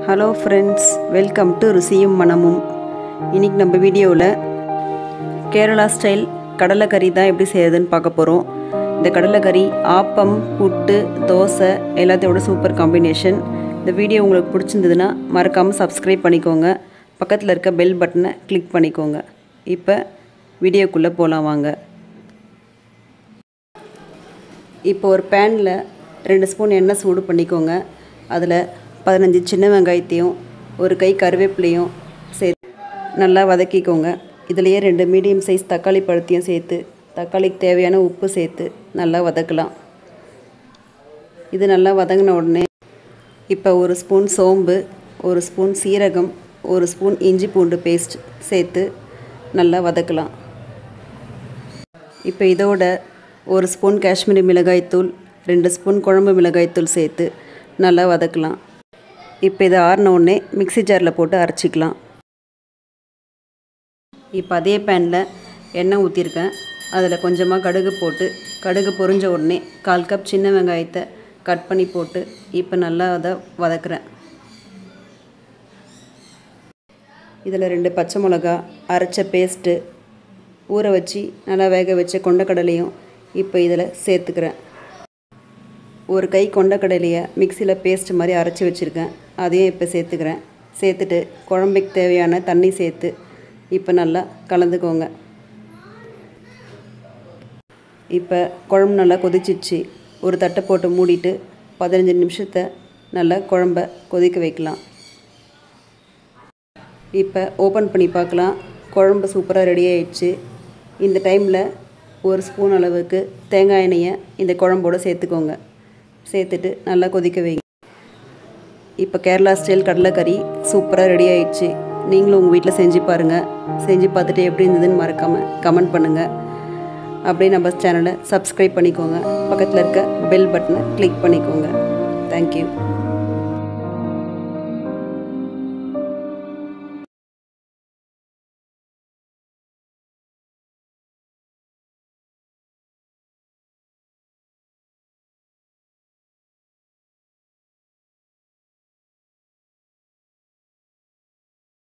Hello friends, welcome to ருசியும் மனமும். இன்றைக்கி நம்ம வீடியோவில் கேரளா ஸ்டைல் கடலைக்கறி தான் எப்படி செய்யறதுன்னு பார்க்க போகிறோம். இந்த கடலைக்கறி ஆப்பம், புட்டு, தோசை எல்லாத்தையோட சூப்பர் காம்பினேஷன். இந்த வீடியோ உங்களுக்கு பிடிச்சிருந்ததுன்னா மறக்காமல் சப்ஸ்கிரைப் பண்ணிக்கோங்க. பக்கத்தில் இருக்க பெல் பட்டனை கிளிக் பண்ணிக்கோங்க. இப்போ வீடியோக்குள்ளே போகலாம் வாங்க. இப்போ ஒரு பேனில் 2 ஸ்பூன் எண்ணெய் சூடு பண்ணிக்கோங்க. அதில் 15 சின்ன வெங்காயத்தையும் ஒரு கை கருவேப்பிலையும் சேர்த்து நல்லா வதக்கிக்கோங்க. இதிலையே 2 மீடியம் சைஸ் தக்காளி பழத்தையும் சேர்த்து தக்காளிக்கு தேவையான உப்பு சேர்த்து நல்லா வதக்கலாம். இது நல்லா வதங்கின உடனே இப்போ 1 ஸ்பூன் சோம்பு, 1 ஸ்பூன் சீரகம், 1 ஸ்பூன் இஞ்சி பூண்டு பேஸ்ட் சேர்த்து நல்லா வதக்கலாம். இப்போ இதோட 1 ஸ்பூன் காஷ்மீரி மிளகாய்த்தூள், 2 ஸ்பூன் குழம்பு மிளகாய்த்தூள் சேர்த்து நல்லா வதக்கலாம். இப்போ இதை ஆறின உடனே மிக்ஸி ஜாரில் போட்டு அரைச்சிக்கலாம். இப்போ அதே பேனில் எண்ணெய் ஊற்றிருக்கேன். அதில் கொஞ்சமாக கடுகு போட்டு கடுகு பொரிஞ்ச உடனே 1/4 கப் சின்ன வெங்காயத்தை கட் பண்ணி போட்டு இப்போ நல்லா அதை வதக்குறேன். இதில் 2 பச்சை மிளகா, அரைச்ச பேஸ்ட்டு, ஊற வச்சு நல்லா வேக வச்ச கொண்டக்கடலையும் இப்போ இதில் சேர்த்துக்கிறேன். ஒரு கை கொண்டக்கடலையை மிக்சியில் பேஸ்ட் மாதிரி அரைச்சி வச்சுருக்கேன். அதையும் இப்போ சேர்த்துக்கிறேன். சேர்த்துட்டு குழம்புக்கு தேவையான தண்ணி சேர்த்து இப்போ நல்லா கலந்துக்கோங்க. இப்போ குழம்பு நல்லா கொதிச்சிச்சு. ஒரு தட்டை போட்டு மூடிட்டு 15 நிமிஷத்தை நல்லா குழம்ப கொதிக்க வைக்கலாம். இப்போ ஓப்பன் பண்ணி பார்க்கலாம். குழம்பு சூப்பராக ரெடி ஆயிடுச்சு. இந்த டைமில் 1 ஸ்பூன் அளவுக்கு தேங்காய் எண்ணெயை இந்த குழம்போடு சேர்த்துக்கோங்க. சேர்த்துட்டு நல்லா கொதிக்க வைங்க. இப்போ கேரளா ஸ்டைல் கடலைக்கறி சூப்பராக ரெடி ஆயிடுச்சு. நீங்களும் உங்கள் வீட்டில் செஞ்சு பாருங்கள். செஞ்சு பார்த்துட்டு எப்படி இருந்ததுன்னு மறக்காமல் கமெண்ட் பண்ணுங்கள். அப்படியே நம்ம சேனலை சப்ஸ்கிரைப் பண்ணிக்கோங்க. பக்கத்தில் இருக்க பெல் பட்டனை கிளிக் பண்ணிக்கோங்க. தேங்க்யூ.